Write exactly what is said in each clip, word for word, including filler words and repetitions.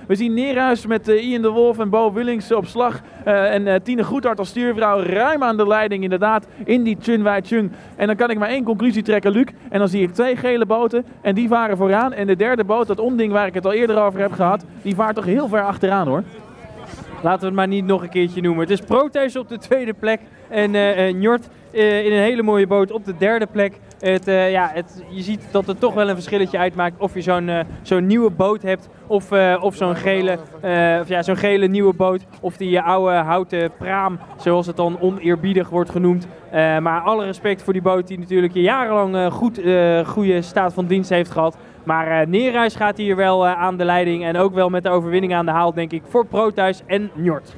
We zien Neerhuis met uh, Ian de Wolf en Bo Willings op slag. Uh, en uh, Tine Goedhart als stuurvrouw ruim aan de leiding inderdaad in die Chun Wai Chung. En dan kan ik maar één conclusie trekken, Luc. En dan zie ik twee gele boten en die varen vooraan. En de derde boot, dat onding waar ik het al eerder over heb gehad, die vaart toch heel ver achteraan hoor. Laten we het maar niet nog een keertje noemen. Het is Proteus op de tweede plek en uh, uh, Njord uh, in een hele mooie boot op de derde plek. Het, uh, ja, het, je ziet dat het toch wel een verschilletje uitmaakt of je zo'n uh, zo'n nieuwe boot hebt of, uh, of zo'n gele, uh, of ja, zo'n gele nieuwe boot of die uh, oude houten praam, zoals het dan oneerbiedig wordt genoemd. Uh, maar alle respect voor die boot die natuurlijk jarenlang uh, goed uh, goede staat van dienst heeft gehad. Maar uh, Neerhuis gaat hier wel uh, aan de leiding en ook wel met de overwinning aan de haal, denk ik, voor Proteus en Njord.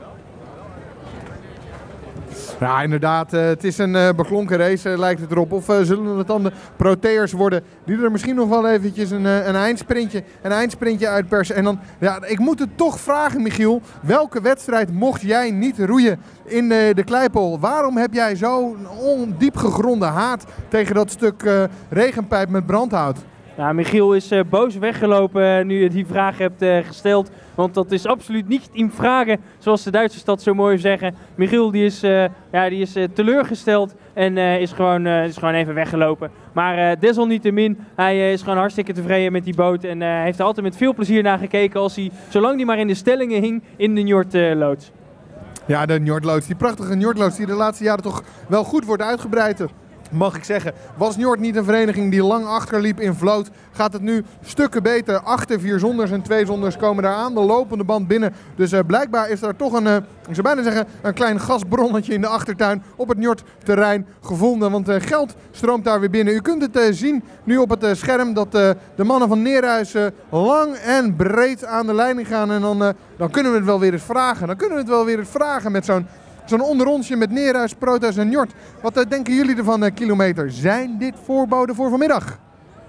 Ja, inderdaad. Uh, het is een uh, beklonken race, uh, lijkt het erop. Of uh, zullen het dan de Proteërs worden die er misschien nog wel eventjes een, uh, een, eindsprintje, een eindsprintje uitpersen. En dan, ja, ik moet het toch vragen, Michiel. Welke wedstrijd mocht jij niet roeien in uh, de Kleipol? Waarom heb jij zo'n ondiep gegronde haat tegen dat stuk uh, regenpijp met brandhout? Nou, Michiel is uh, boos weggelopen uh, nu je die vraag hebt uh, gesteld. Want dat is absoluut niet in vragen, zoals de Duitsers dat zo mooi zeggen. Michiel die is, uh, ja, die is uh, teleurgesteld en uh, is, gewoon, uh, is gewoon even weggelopen. Maar uh, desalniettemin, hij uh, is gewoon hartstikke tevreden met die boot. En uh, heeft er altijd met veel plezier naar gekeken, als hij, zolang hij maar in de stellingen hing, in de Njord-loods. Ja, de Njord-loods. Die prachtige Njord-loods die de laatste jaren toch wel goed wordt uitgebreid. Mag ik zeggen, was Njord niet een vereniging die lang achterliep in vloot, gaat het nu stukken beter. Achter vier zonders en twee zonders komen daar aan de lopende band binnen. Dus uh, blijkbaar is er toch een, uh, ik zou bijna zeggen, een klein gasbronnetje in de achtertuin op het Njord-terrein gevonden. Want uh, geld stroomt daar weer binnen. U kunt het uh, zien nu op het uh, scherm dat uh, de mannen van Neerhuis uh, lang en breed aan de leiding gaan. En dan, uh, dan kunnen we het wel weer eens vragen. Dan kunnen we het wel weer eens vragen met zo'n Zo'n onderrondje met Neerhuis, Proteus en Njord. Wat uh, denken jullie ervan, uh, kilometer? Zijn dit voorboden voor vanmiddag?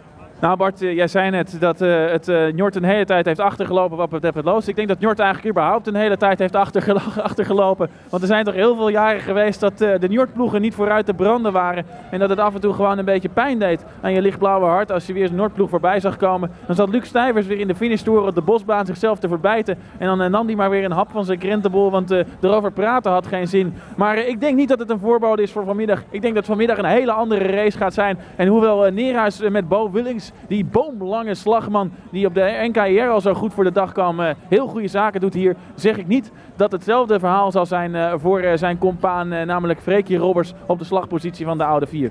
Nou Bart, uh, jij zei net dat uh, het uh, Njord een hele tijd heeft achtergelopen wat betreft het loods. Ik denk dat Njord eigenlijk überhaupt een hele tijd heeft achtergelo achtergelopen. Want er zijn toch heel veel jaren geweest dat uh, de Njord-ploegen niet vooruit te branden waren. En dat het af en toe gewoon een beetje pijn deed aan je lichtblauwe hart. Als je weer een Njord-ploeg voorbij zag komen, dan zat Luc Stuyvers weer in de finishtoren op de bosbaan zichzelf te verbijten. En dan uh, nam hij maar weer een hap van zijn krentenbol, want uh, erover praten had geen zin. Maar uh, ik denk niet dat het een voorbode is voor vanmiddag. Ik denk dat vanmiddag een hele andere race gaat zijn. En hoewel uh, Neerhuis uh, met Bo Willings, die boomlange slagman die op de N K I R al zo goed voor de dag kwam, uh, heel goede zaken doet hier, zeg ik niet dat hetzelfde verhaal zal zijn uh, voor uh, zijn compaan, uh, namelijk Freekje Robbers op de slagpositie van de oude vier.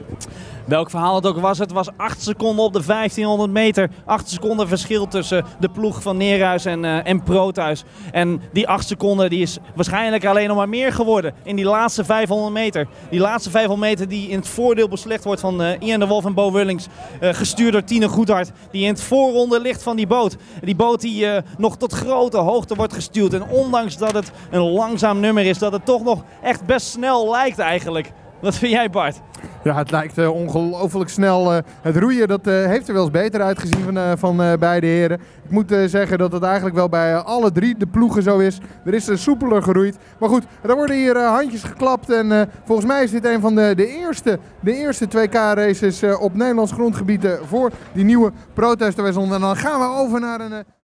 Welk verhaal het ook was, het was acht seconden op de vijftienhonderd meter. acht seconden verschil tussen de ploeg van Neerhuis en, uh, en Proteus. En die acht seconden die is waarschijnlijk alleen nog maar meer geworden in die laatste vijfhonderd meter. Die laatste vijfhonderd meter die in het voordeel beslecht wordt van uh, Ian de Wolf en Bo Willings. Uh, gestuurd door Tine Goedhart, die in het voorronde ligt van die boot. Die boot die uh, nog tot grote hoogte wordt gestuurd. En ondanks dat het een langzaam nummer is, dat het toch nog echt best snel lijkt eigenlijk. Wat vind jij, Bart? Ja, het lijkt uh, ongelooflijk snel. Uh, het roeien dat, uh, heeft er wel eens beter uitgezien van, uh, van uh, beide heren. Ik moet uh, zeggen dat het eigenlijk wel bij uh, alle drie de ploegen zo is. Er is uh, soepeler geroeid. Maar goed, er worden hier uh, handjes geklapt. En uh, volgens mij is dit een van de, de eerste, de eerste twee K-races uh, op Nederlands grondgebied uh, voor die nieuwe Proteus. En dan gaan we over naar een... Uh